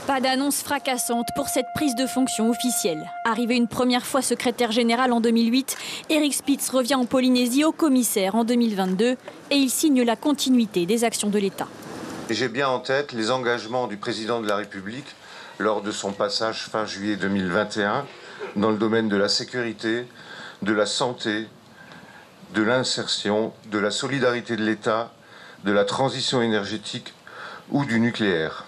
Pas d'annonce fracassante pour cette prise de fonction officielle. Arrivé une première fois secrétaire général en 2008, Eric Spitz revient en Polynésie au commissaire en 2022 et il signe la continuité des actions de l'État. J'ai bien en tête les engagements du président de la République lors de son passage fin juillet 2021 dans le domaine de la sécurité, de la santé, de l'insertion, de la solidarité de l'État, de la transition énergétique ou du nucléaire.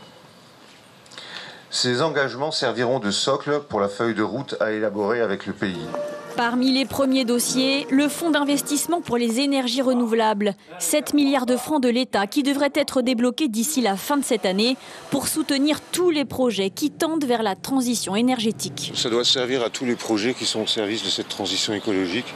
Ces engagements serviront de socle pour la feuille de route à élaborer avec le pays. Parmi les premiers dossiers, le fonds d'investissement pour les énergies renouvelables. 7 milliards de francs de l'État qui devraient être débloqués d'ici la fin de cette année pour soutenir tous les projets qui tendent vers la transition énergétique. Ça doit servir à tous les projets qui sont au service de cette transition écologique.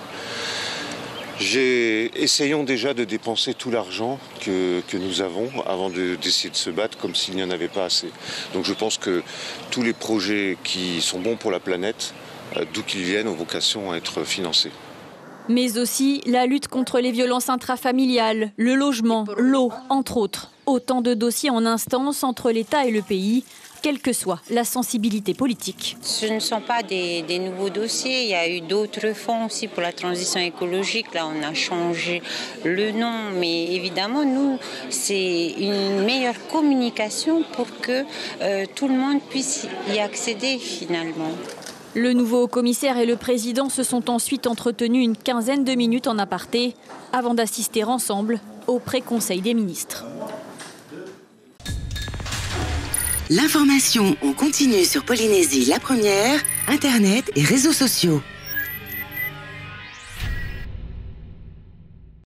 Essayons déjà de dépenser tout l'argent que nous avons avant d'essayer de se battre comme s'il n'y en avait pas assez. Donc je pense que tous les projets qui sont bons pour la planète, d'où qu'ils viennent, ont vocation à être financés. Mais aussi la lutte contre les violences intrafamiliales, le logement, l'eau, entre autres. Autant de dossiers en instance entre l'État et le pays, quelle que soit la sensibilité politique. Ce ne sont pas des nouveaux dossiers, il y a eu d'autres fonds aussi pour la transition écologique. Là, on a changé le nom, mais évidemment, nous, c'est une meilleure communication pour que tout le monde puisse y accéder finalement. Le nouveau commissaire et le président se sont ensuite entretenus une quinzaine de minutes en aparté avant d'assister ensemble au pré-conseil des ministres. L'information en continu sur Polynésie la première, Internet et réseaux sociaux.